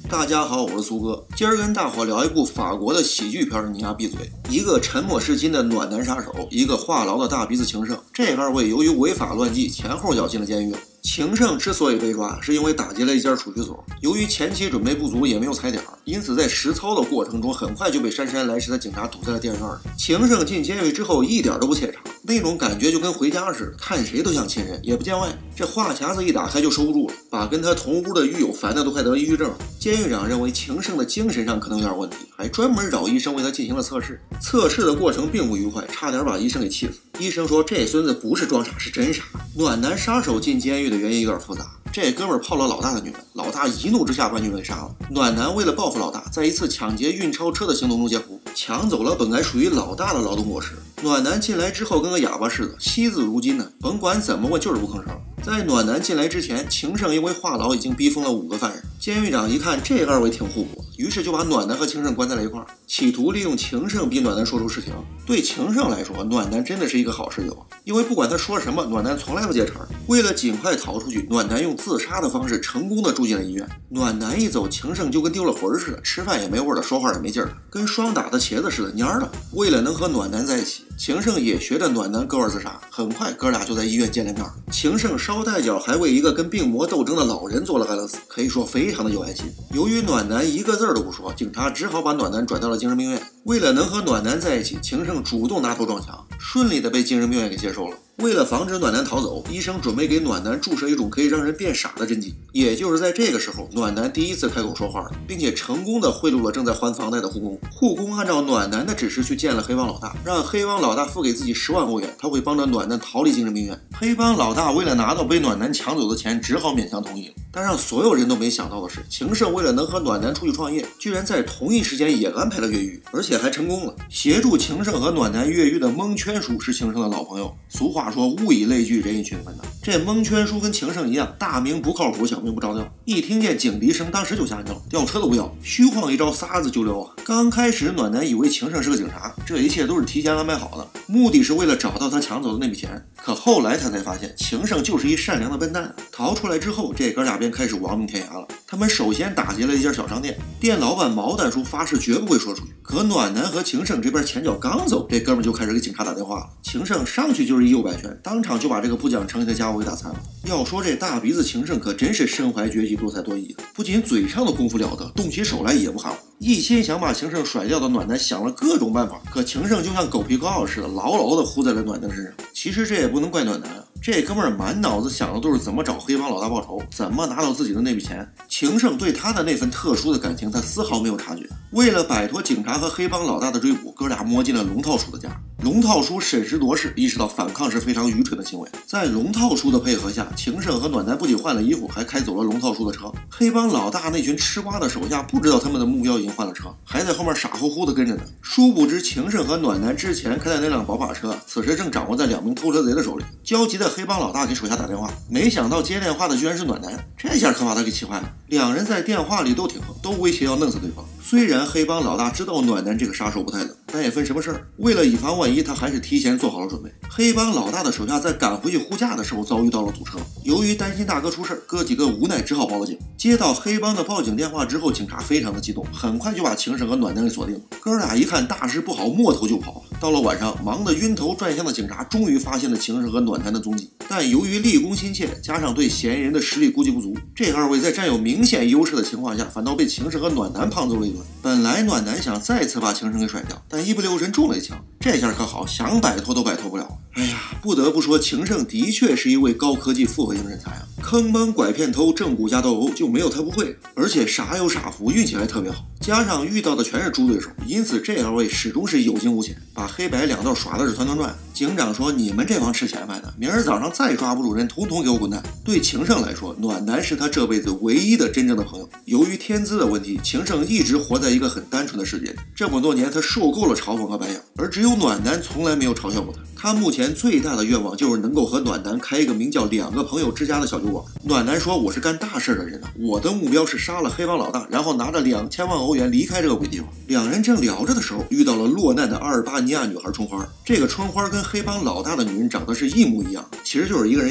大家好，我是苏哥，今儿跟大伙聊一部法国的喜剧片，你丫闭嘴！一个沉默是金的暖男杀手，一个话痨的大鼻子情圣，这二位由于违法乱纪，前后脚进了监狱了。情圣之所以被抓，是因为打劫了一家储蓄所，由于前期准备不足，也没有踩点，因此在实操的过程中，很快就被姗姗来迟的警察堵在了电影院里。情圣进监狱之后，一点都不怯场，那种感觉就跟回家似的，看谁都像亲人，也不见外。这话匣子一打开就收不住了，把跟他同屋的狱友烦的都快得了抑郁症了。监狱长认为情圣的精神上可能有点问题，还专门找医生为他进行了测试。测试的过程并不愉快，差点把医生给气死。医生说这孙子不是装傻，是真傻。暖男杀手进监狱的原因有点复杂。这哥们儿泡了老大的女人，老大一怒之下把女人给杀了。暖男为了报复老大，在一次抢劫运钞车的行动中截胡，抢走了本该属于老大的劳动果实。暖男进来之后跟个哑巴似的，惜字如金呢，甭管怎么问就是不吭声。在暖男进来之前，情圣因为话痨已经逼疯了5个犯人。监狱长一看这二位挺互补，于是就把暖男和情圣关在了一块儿，企图利用情圣逼暖男说出实情。对情圣来说，暖男真的是一个好室友，因为不管他说什么，暖男从来不接茬。为了尽快逃出去，暖男用自杀的方式成功的住进了医院。暖男一走，情圣就跟丢了魂似的，吃饭也没味儿了，说话也没劲儿了，跟霜打的茄子似的蔫了。为了能和暖男在一起，情圣也学着暖男割腕自杀。很快哥俩就在医院见了面。情圣捎带脚还为一个跟病魔斗争的老人做了安乐死，可以说非常的有爱心。由于暖男一个字儿都不说，警察只好把暖男转到了精神病院。为了能和暖男在一起，情圣主动拿头撞墙，顺利的被精神病院给接收了。为了防止暖男逃走，医生准备给暖男注射一种可以让人变傻的针剂。也就是在这个时候，暖男第一次开口说话了，并且成功的贿赂了正在还房贷的护工。护工按照暖男的指示去见了黑帮老大，让黑帮老大付给自己10万欧元，他会帮着暖男逃离精神病院。黑帮老大为了拿到被暖男抢走的钱，只好勉强同意了。但让所有人都没想到的是，情圣为了能和暖男出去创业，居然在同一时间也安排了越狱，而且还成功了。协助情圣和暖男越狱的蒙圈叔是情圣的老朋友，俗话说物以类聚，人以群分的。这蒙圈叔跟情圣一样，大名不靠谱，小名不着调。一听见警笛声，当时就吓尿，吊车都不要，虚晃一招，撒子就溜啊！刚开始暖男以为情圣是个警察，这一切都是提前安排好的，目的是为了找到他抢走的那笔钱。可后来他才发现，情圣就是一善良的笨蛋。逃出来之后，这哥俩便开始亡命天涯了。他们首先打劫了一家小商店，店老板毛蛋叔发誓绝不会说出去。可暖男和情圣这边前脚刚走，这哥们就开始给警察打电话了。情圣上去就是一右摆拳，当场就把这个不讲诚意的家伙给打残了。要说这大鼻子情圣可真是身怀绝技，多才多艺的，不仅嘴上的功夫了得，动起手来也不含糊。一心想把情圣甩掉的暖男想了各种办法，可情圣就像狗皮膏药似的，牢牢的糊在了暖男身上。其实这也不能怪暖男啊，这哥们儿满脑子想的都是怎么找黑帮老大报仇，怎么拿到自己的那笔钱。情圣对他的那份特殊的感情，他丝毫没有察觉。为了摆脱警察和黑帮老大的追捕，哥俩摸进了龙套叔的家。龙套叔审时度势，意识到反抗是非常愚蠢的行为。在龙套叔的配合下，情圣和暖男不仅换了衣服，还开走了龙套叔的车。黑帮老大那群吃瓜的手下不知道他们的目标已经换了车，还在后面傻乎乎的跟着呢。殊不知情圣和暖男之前开的那辆宝马车，此时正掌握在2名偷车贼的手里。焦急的黑帮老大给手下打电话，没想到接电话的居然是暖男，这下可把他给气坏了。两人在电话里都挺横，都威胁要弄死对方。虽然黑帮老大知道暖男这个杀手不太冷，但也分什么事儿。为了以防万一，他还是提前做好了准备。黑帮老大的手下在赶回去护驾的时候遭遇到了堵车，由于担心大哥出事，哥几个无奈只好报了警。接到黑帮的报警电话之后，警察非常的激动，很快就把情圣和暖男给锁定了。哥俩一看大事不好，摸头就跑。到了晚上，忙得晕头转向的警察终于发现了情圣和暖男的踪迹，但由于立功心切，加上对嫌疑人的实力估计不足，这二位在占有明显优势的情况下，反倒被情圣和暖男胖揍了一顿。本来暖男想再次把情圣给甩掉，但一不留神中了一枪，这下可好，想摆脱都摆脱不了。哎呀，不得不说，情圣的确是一位高科技复合型人才啊！坑帮拐骗偷正骨架斗殴就没有他不会，而且傻有傻福，运气还特别好。加上遇到的全是猪对手，因此这二位始终是有惊无险，把黑白两道耍的是团团转。警长说：“你们这帮吃钱饭的，明儿早上再抓不住人，统统给我滚蛋！”对情圣来说，暖男是他这辈子唯一的真正的朋友。由于天资的问题，情圣一直活在一个很单纯的世界里。这么多年，他受够了嘲讽和白眼，而只有暖男从来没有嘲笑过他。他目前最大的愿望就是能够和暖男开一个名叫2个朋友之家的小酒馆。暖男说：“我是干大事的人啊，我的目标是杀了黑帮老大，然后拿着2000万欧元离开这个鬼地方。”两人正聊着的时候，遇到了落难的阿尔巴尼亚女孩春花。这个春花跟黑帮老大的女人长得是一模一样，其实就是一个人演的。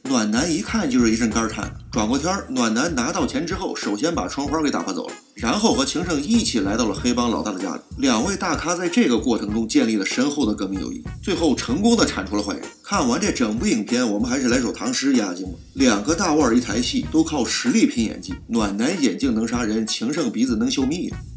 暖男一看就是一阵肝颤，转过天暖男拿到钱之后，首先把窗花给打发走了，然后和情圣一起来到了黑帮老大的家里。两位大咖在这个过程中建立了深厚的革命友谊，最后成功的铲除了坏人。看完这整部影片，我们还是来首唐诗压压惊吧。两个大腕一台戏，都靠实力拼演技，暖男眼镜能杀人，情圣鼻子能修密。